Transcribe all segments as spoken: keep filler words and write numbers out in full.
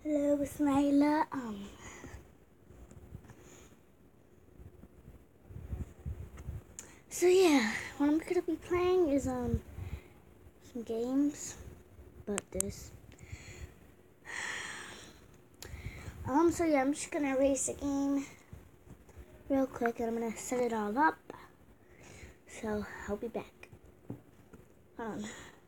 Hello, Snyla. Um, so yeah, what I'm gonna be playing is um some games, but this. Um, so yeah, I'm just gonna erase the game real quick, and I'm gonna set it all up. So I'll be back. Hold on.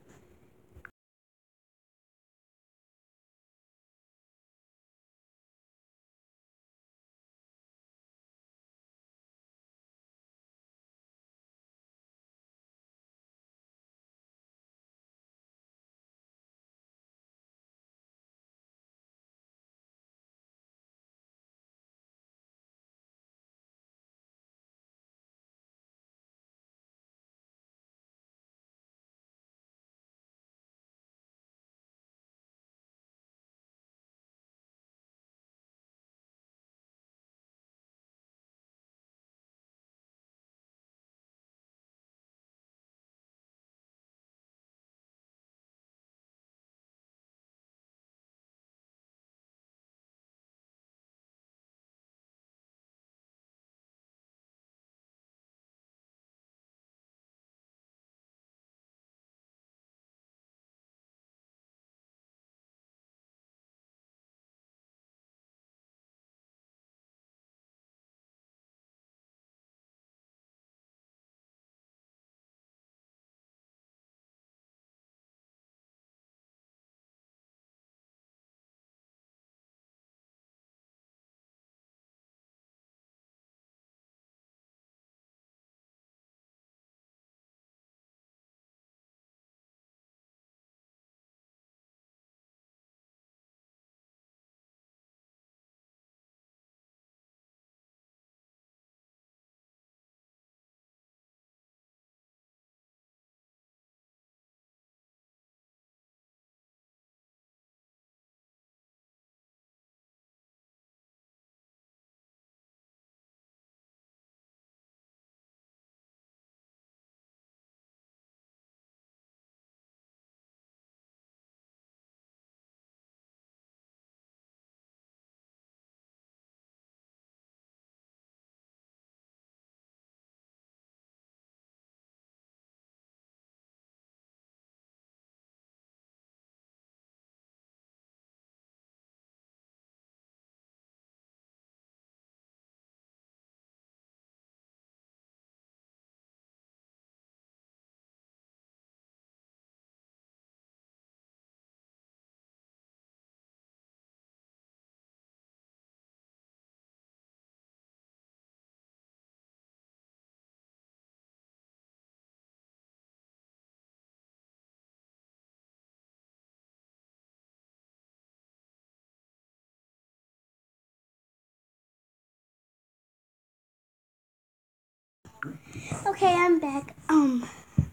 Okay, I'm back. Um,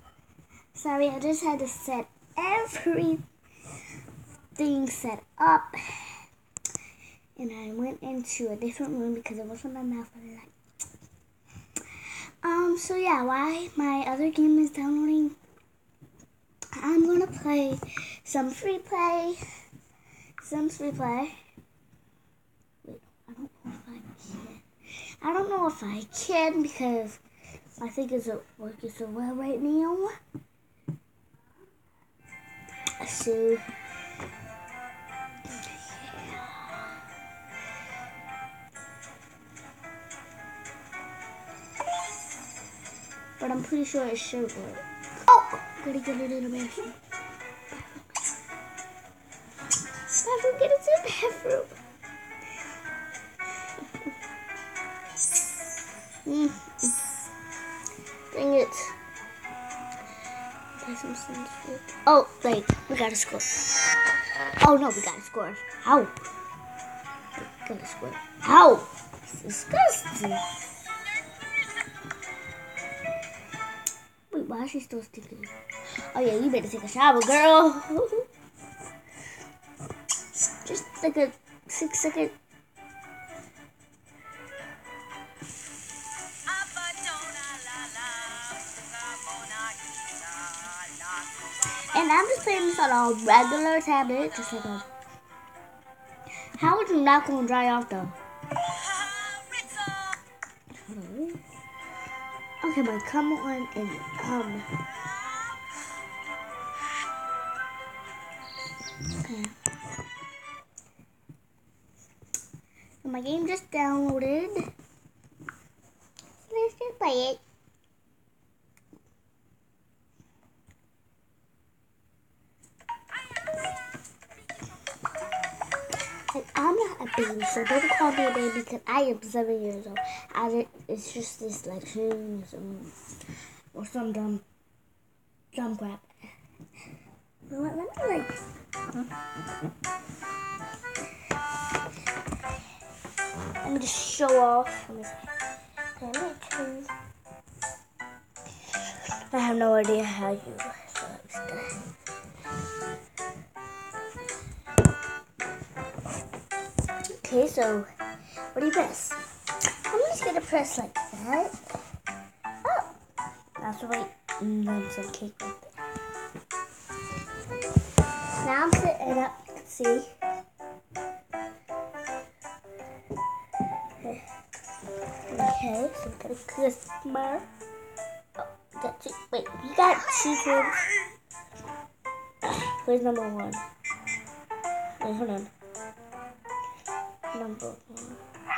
sorry, I just had to set everything set up, and I went into a different room because it wasn't enough light. Um, so yeah, while my other game is downloading, I'm gonna play some free play, some free play. Wait, I don't know if I can. I don't know if I can because I think it's working so well right now. So, but I'm pretty sure it should work. Oh, gotta get it in the bathroom. Bathroom, get into the bathroom. Mm. Dang it. Oh, wait, we gotta score. Oh no, we gotta score. How? We gotta score. How? It's disgusting. Wait, why is she still stinking? Oh yeah, you better take a shower, girl. Just like a six second. And I'm just playing this on a regular tablet, just like a How is it not going to dry off though? Okay, but come on and um. Okay. So my game just downloaded. Let's just play it. And I'm not a baby, so don't call me a baby because I am seven years old. I did, it's just this like shoes or some dumb, dumb crap. You know what? Let me like. Let me just show off. Let me see. Let me choose. I have no idea how you. So it's good. Okay, so what do you press? I'm just gonna press like that. Oh, that's right. And then some cake right there. Now I'm setting it up. You can see. Okay, so we got a customer. Oh, that's it. Wait, we got two kids. Where's number one? Wait, hold on. Number one.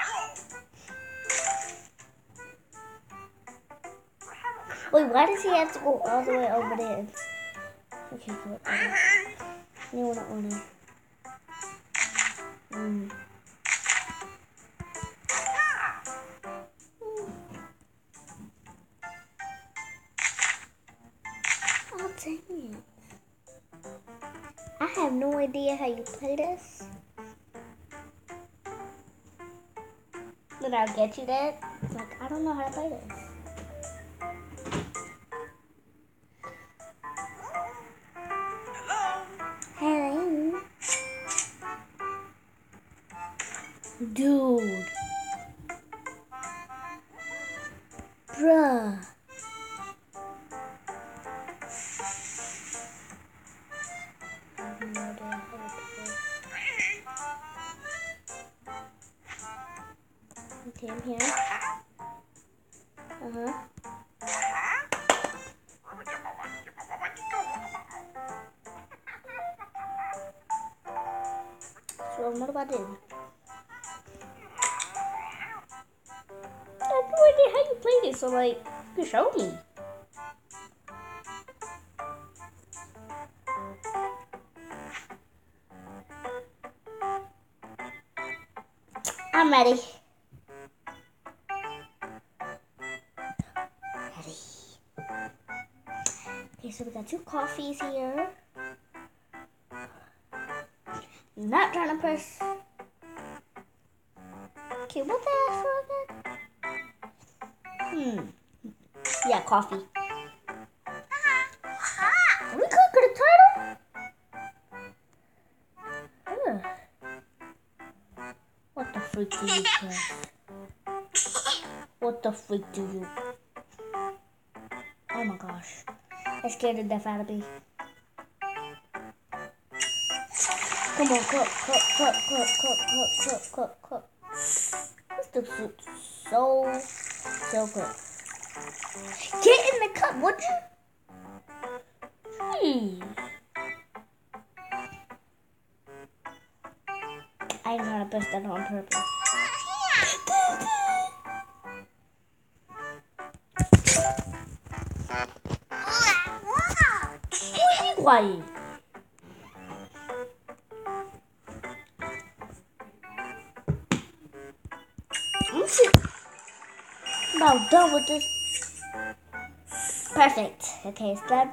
Wait, why does he have to go all the way over there? Okay, cool. Okay. You want to order? Mm. Oh, dang it. I have no idea how you play this. But I'll get you that. Like, I don't know how to play this. Hello. Dude. Bruh. Okay, I'm here. Uh-huh. So what about this? I have no idea how you play this, so like, you show me. I'm ready. Ready. Okay, so we got two coffees here. I'm not trying to press. Okay, what the heck for again? Hmm. Yeah, coffee. Are we cooking a turtle? Ugh. What the freak do you press? What the freak do you? Oh my gosh. That scared the death out of me. Come on, cook, cook, cook, cook, cook, cook, cook, cook, cook. This looks so, so good. Get in the cup, would you? Jeez. I ain't gonna press that on purpose. Be quiet. I'm about done with this. Perfect. Okay, it's done.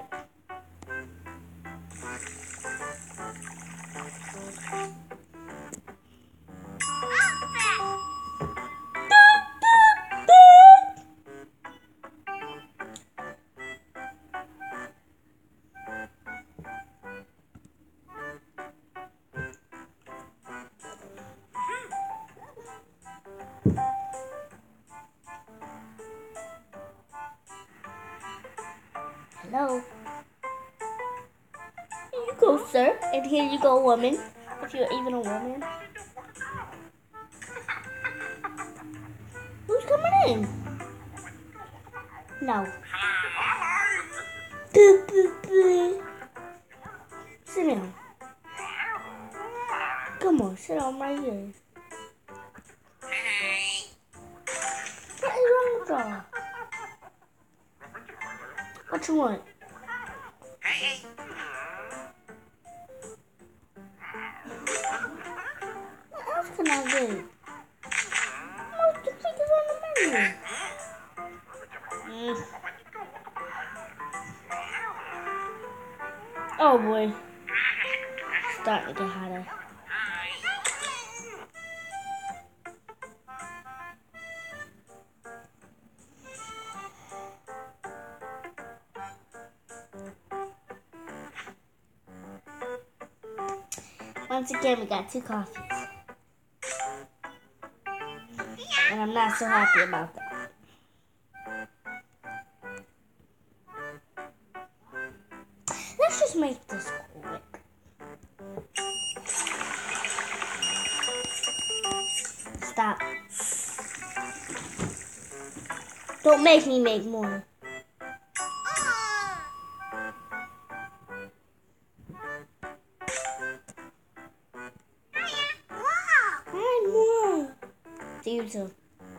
Hello. Here you go, sir. And here you go, woman. If you're even a woman. in. No. Sit down. Come on, sit down right here. What is wrong with y'all? What you want? What else can I do? What's the freak is on the menu? Mm. Oh boy. Starting to get hotter. Once again, we got two coffees. And I'm not so happy about that. Let's just make this quick. Stop. Don't make me make more. See you soon.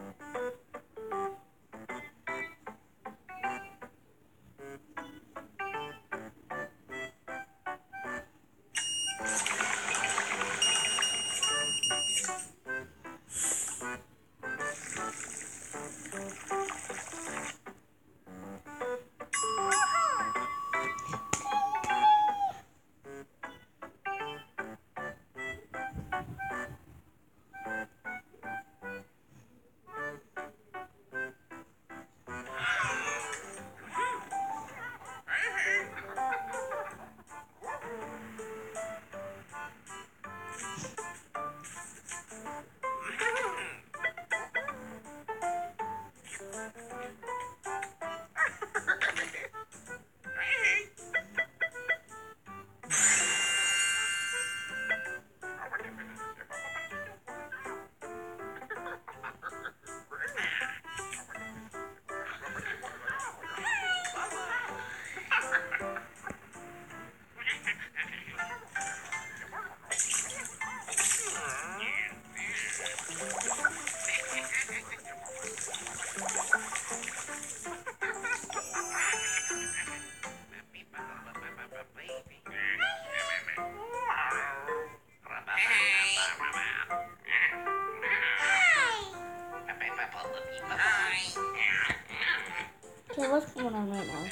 Okay, what's going on right now?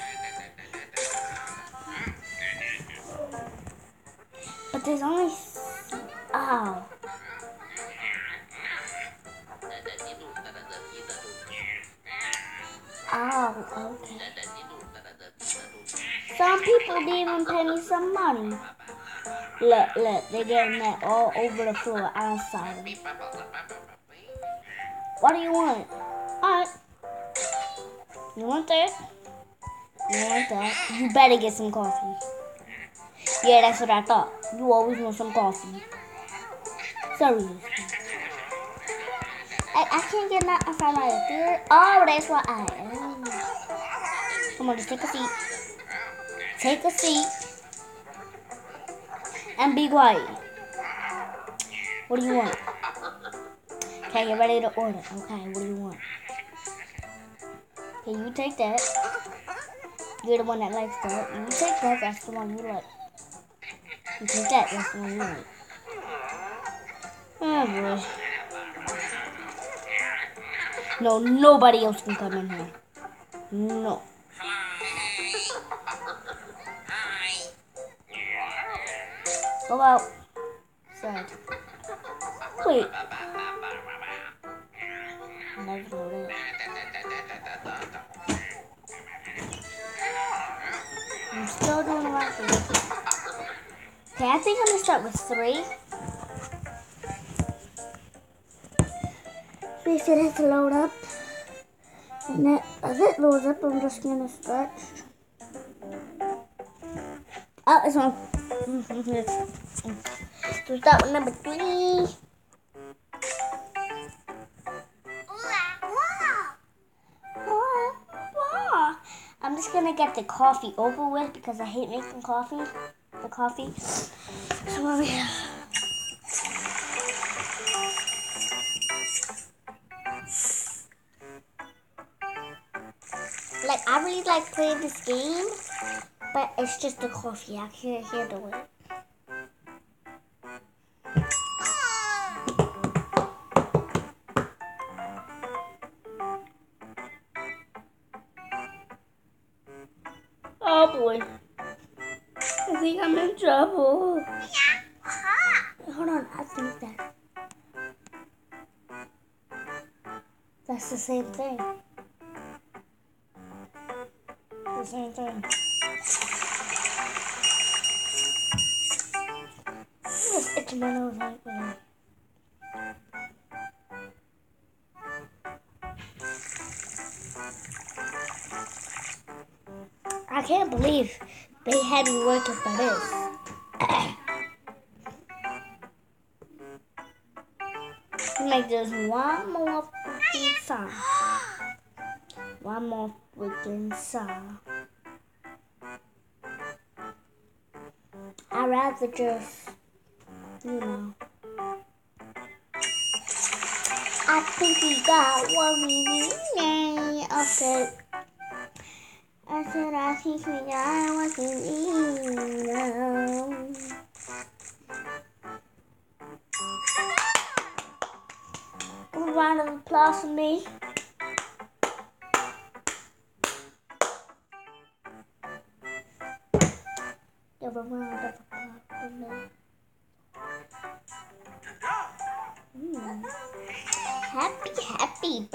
But there's only... Oh. Oh, okay. Some people didn't even pay me some money. Look, look, they're getting that all over the floor outside. What do you want? Alright. You want that? You want that? You better get some coffee. Yeah, that's what I thought. You always want some coffee. Seriously. I, I can't get nothing from my ear. Oh, that's what I am. Come on, just take a seat. Take a seat. And be quiet. What do you want? Okay, get ready to order. Okay, what do you want? Okay, you take that. You're the one that likes that. You take that, that's the one you like. You take that, that's the one you like. Oh boy. No, nobody else can come in here. No. Go out. Sad. Wait. Never know that. I'm still doing the right thing. Okay, I think I'm gonna start with three. Wait for that to load up. And then as it loads up, I'm just gonna start. Oh, it's on. So start with number three. gonna get the coffee over with because I hate making coffee. The coffee. So what we have. Like I really like playing this game, but it's just the coffee. I can't handle it. Oh boy. I think I'm in trouble. Hold on, I think that that's the same thing. The same thing. It's itching my nose right now. I can't believe they had me working for this. Make just one more freaking song. One more freaking song. I'd rather just, you know. I think we got what we need. Okay. I said I think we got what we need now. Give a round of applause for me. Give a round of applause for me. Mm. Happy, happy.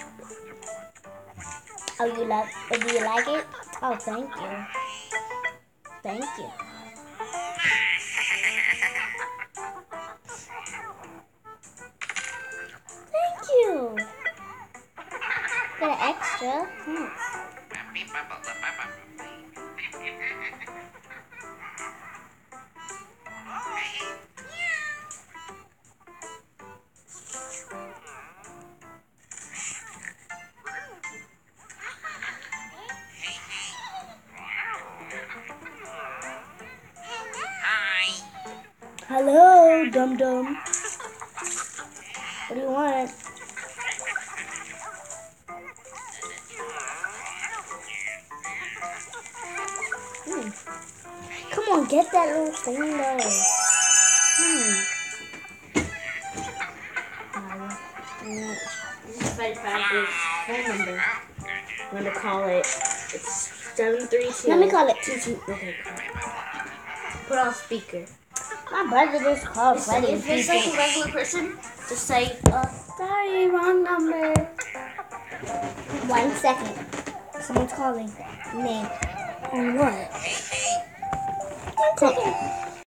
Oh, you like? Oh, do you like it? Oh, thank you. Thank you. Thank you. Got an extra. Thanks. Hello, dum dum. What do you want? Hmm. Come on, get that little thing though. Hmm. This is Freddy Fazbear's phone number. I'm gonna call it. It's seven three two. Let me call it. Two two. Okay. Put on speaker. My brother just called Freddy. If it's like a regular person, just say, uh, Sorry, wrong number. One second. Someone's calling me. On what? One second.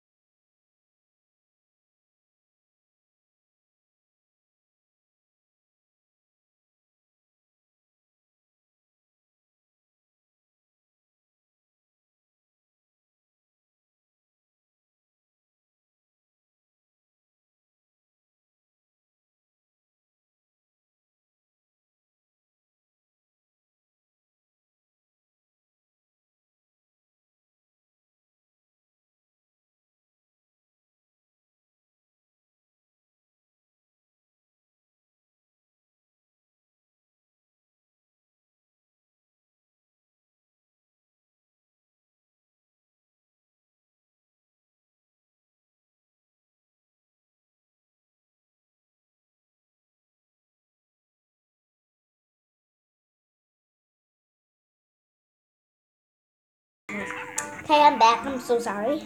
Okay, I'm back. I'm so sorry.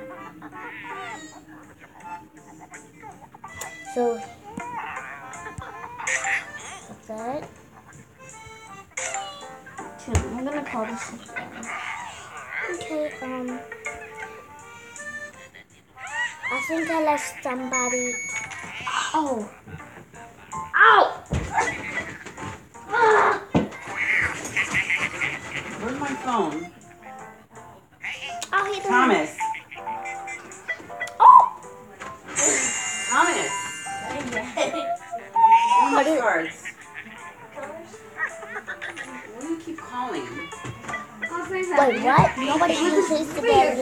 So, what's that? two. I'm gonna call this again. Okay, um, I think I left somebody. Oh. Ow! Ah! Where's my phone? Oh, he doesn't. Thomas. Oh! Thomas. What What is- cards? Why do you keep calling? Come Wait, what? Nobody even tasted it yet.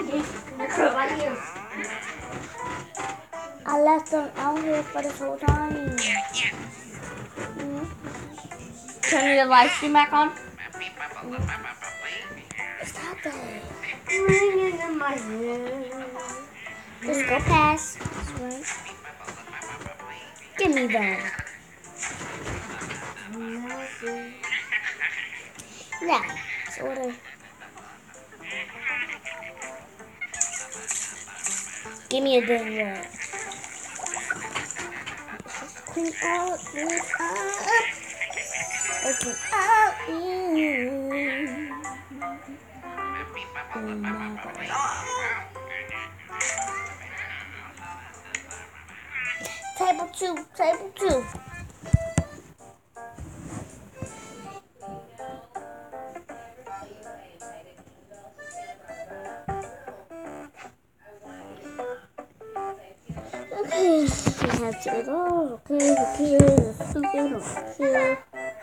I left them out here for this whole time. Mm-hmm. Turn your live stream back on. Stop that. Ringing in my head. Just go past. That's right. Give me that. Now, let's order. Give me a dang red. Clean out, clean up. Open out you. Oh my God. Table two, table two. Okay, we have to go. Okay, okay, let's do it over here.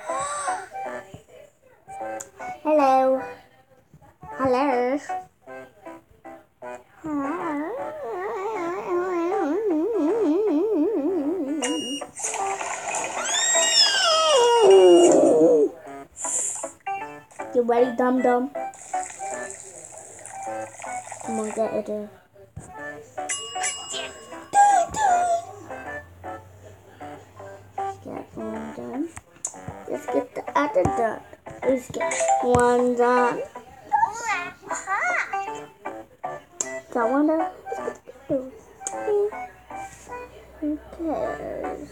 Hello. Hello. You ready, dum dum? Come on, get it. Uh. Get one done. Let's get the other done. Let's get one done. Got one done. Let's get the other. Who cares?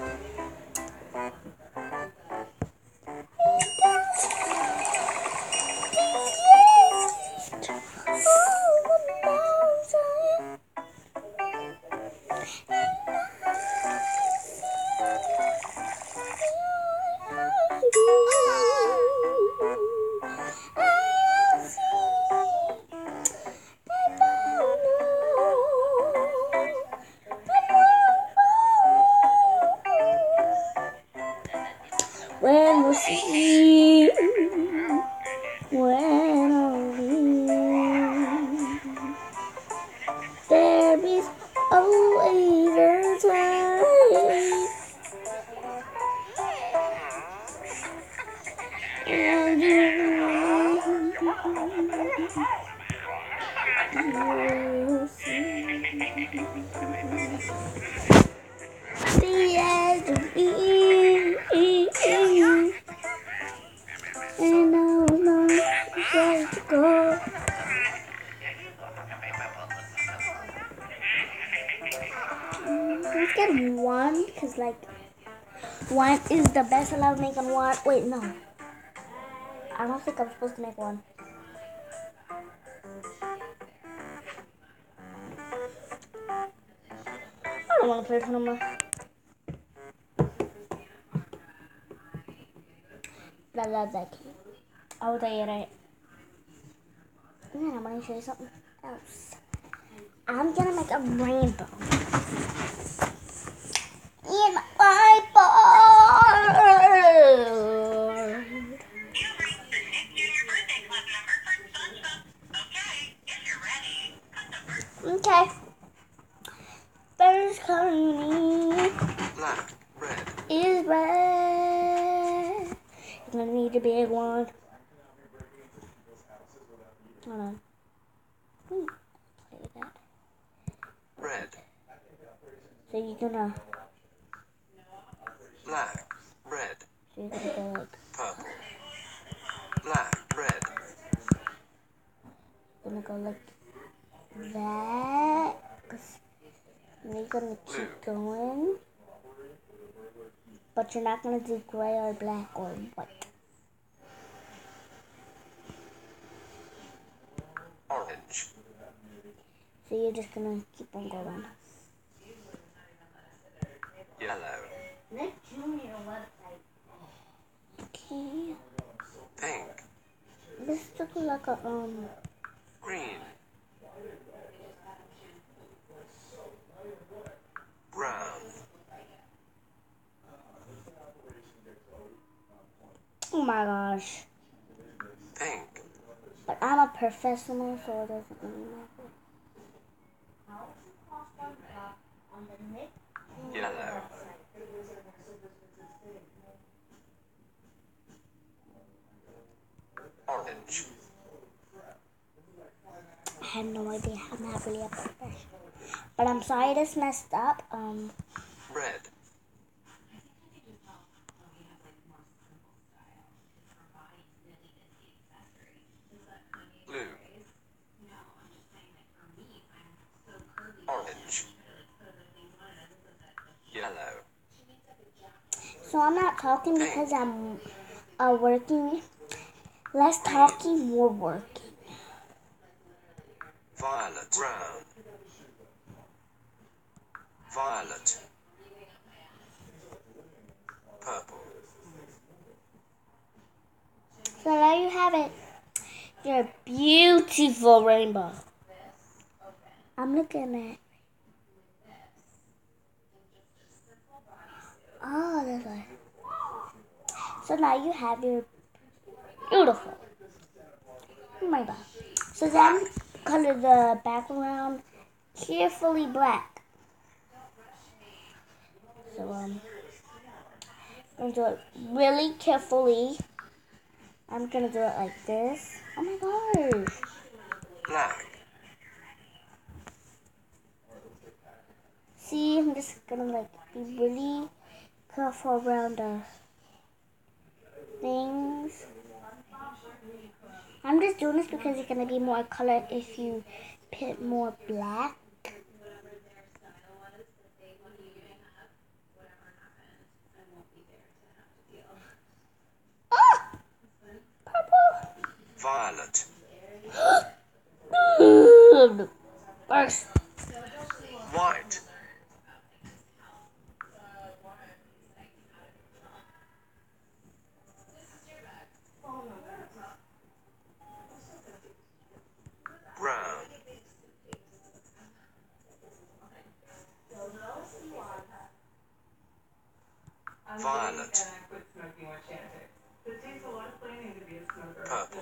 When we'll see, when I'll be, there is always a time, and you will see the edge of me. And I was not supposed to go. Let's get one, because like one is the best I love making one. Wait, no. I don't think I'm supposed to make one. I don't want to play no more. I love that game. I will tell you right. And then I'm going to show you something else. I'm going to make a rainbow. In my board. Okay. First color you need. Black, red. Is red. You're going to need a big one. Hold on. Hmm. Play that. Red. So you're gonna. Black, red. So you're gonna go like. Purple. Black, red. You're gonna go like that. And you're gonna keep going. But you're not gonna do gray or black or white. Orange. So you're just gonna keep on going. Yellow. Nick Junior website. Okay. Pink. This looks like a um. Green. Brown. Oh my gosh. Pink. But I'm a professional, so it doesn't really matter. On the Nick Yellow. Orange. I have no idea. I'm not really a professional. But I'm sorry this messed up. Um, Red. Blue. Orange. Yellow. so I'm not talking because I'm uh, working. Less talking, more working. Violet. Brown. Violet. Purple. So there you have it. Your beautiful rainbow. I'm looking at. Oh, this way. So now you have your beautiful rainbow. So then color the background carefully black. So um, I'm gonna do it really carefully. I'm gonna do it like this. Oh my gosh. Black. See, I'm just gonna like be really careful around the things. I'm just doing this because it's gonna be more color if you put more black. Ah! Purple! Violet. First. White. Brown. Violet. Purple.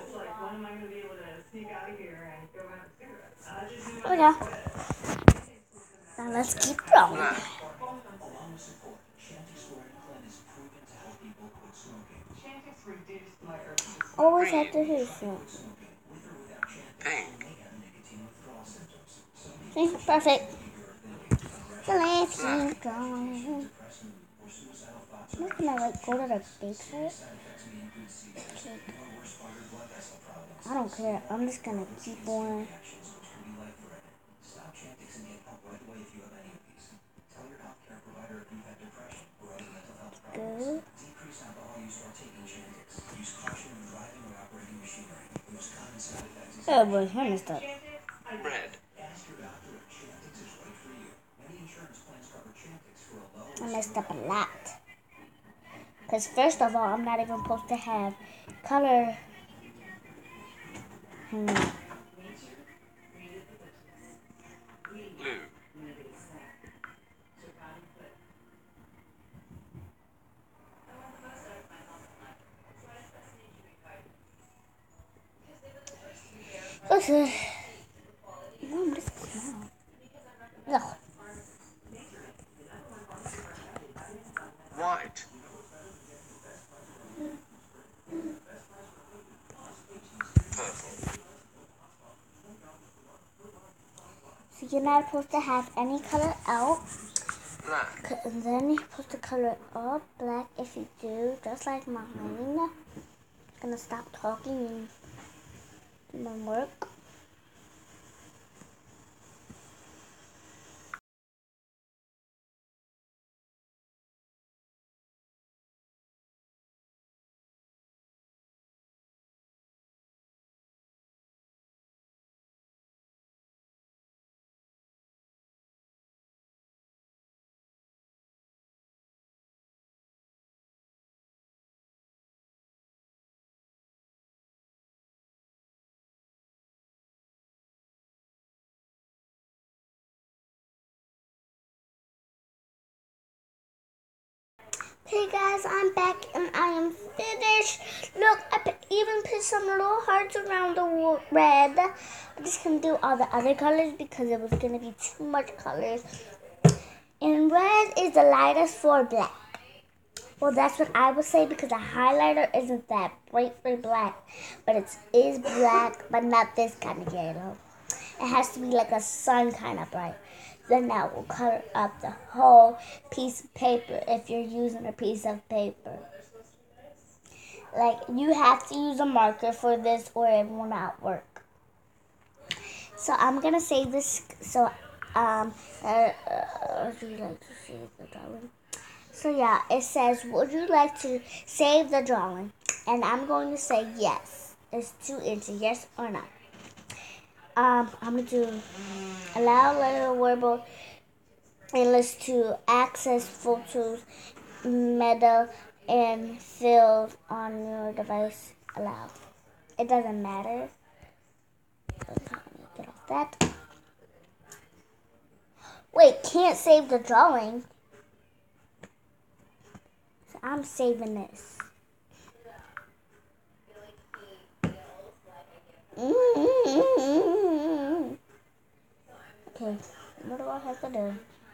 There we go. Now let's keep going. Black. Always have to do something. Pink. See, perfect. So let's keep going. I'm not gonna like go to the bakery. I don't care. I'm just gonna keep on. Go. Oh boy, I messed up. Red. I messed up a lot. Because first of all, I'm not even supposed to have color. Hmm. Blue. Okay. No, I'm just kidding. No. White. Purple. So you're not supposed to have any color out. Black. And then you're supposed to color it all black if you do, just like mine. I'm gonna stop talking and do my work. Hey guys, I'm back and I am finished. Look, I put, even put some little hearts around the wo- red. I'm just gonna do all the other colors because it was gonna be too much colors. And red is the lightest for black. Well, that's what I would say because a highlighter isn't that bright for black, but it is black, but not this kind of yellow. It has to be like a sun kind of bright. Then that will color up the whole piece of paper if you're using a piece of paper. Like, you have to use a marker for this or it will not work. So I'm going to save this. So, um, uh, uh, would you like to save the drawing? So yeah, it says, would you like to save the drawing? And I'm going to say yes. It's too easy, yes or no. Um, I'm going to do allow letter verbal and list to access photos, meta, and field on your device. Allow. It doesn't matter. Get off that. Wait, can't save the drawing. So I'm saving this. Okay, what do I have to do?